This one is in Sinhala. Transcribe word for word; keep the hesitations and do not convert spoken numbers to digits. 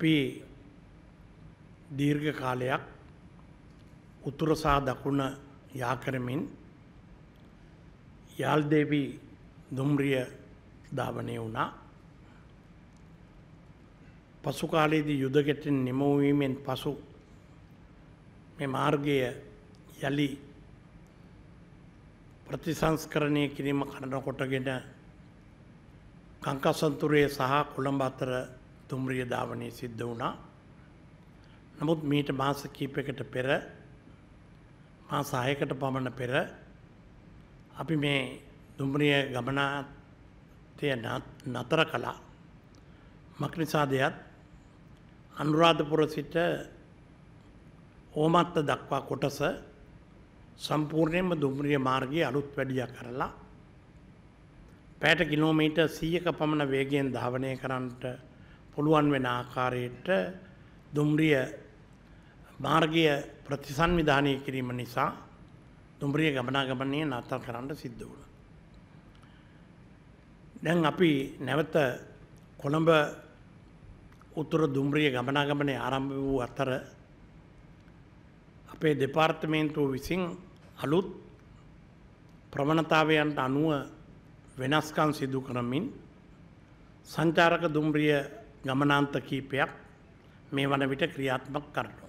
අපි දීර්ඝ කාලයක් උතුර සහ දකුණ යා කරමින් යාල්දේවි දුම්රිය ධාවනය වුණා. පසු කාලයේදී යුද ගැටෙන් නිම වීමෙන් පසු මේ මාර්ගය යලි ප්‍රතිසංස්කරණය කිරීම කරන කොටගෙන කංකසන්තුරේ සහ කොළඹ අතර දුම්රිය ධාවනය සිද්ධ වුණා. නමුත් මීට මාස කිහිපයකට පෙර මාස හයකට පමණ පෙර අපි මේ දුම්රිය ගමනාන්තය නතර කළා. මක්නිසාදයත් අනුරාධපුර සිට ඕමත්ත දක්වා කොටස සම්පූර්ණයෙන්ම දුම්රිය මාර්ගයේ අලුත් වැඩියා කරලා පැයට කිලෝමීටර් සීයක පමණ වේගයෙන් ධාවනය කරන්නට පුළුවන් වෙන ආකාරයට දුම්රිය මාර්ගය ප්‍රතිසංවිධානය කිරීම නිසා දුම්රිය ගමනාගමනය නතර කරන්න සිද්ධ වුණා. දැන් අපි නැවත කොළඹ උතුර දුම්රිය ගමනාගමනය ආරම්භ වූ අතර අපේ දෙපාර්තමේන්තුව විසින් අලුත් ප්‍රවණතාවයන්ට අනුව වෙනස්කම් සිදු කරමින් සංචාරක දුම්රිය ගමනාන්ත කීපයක් මේ වන විට ක්‍රියාත්මක කරනවා.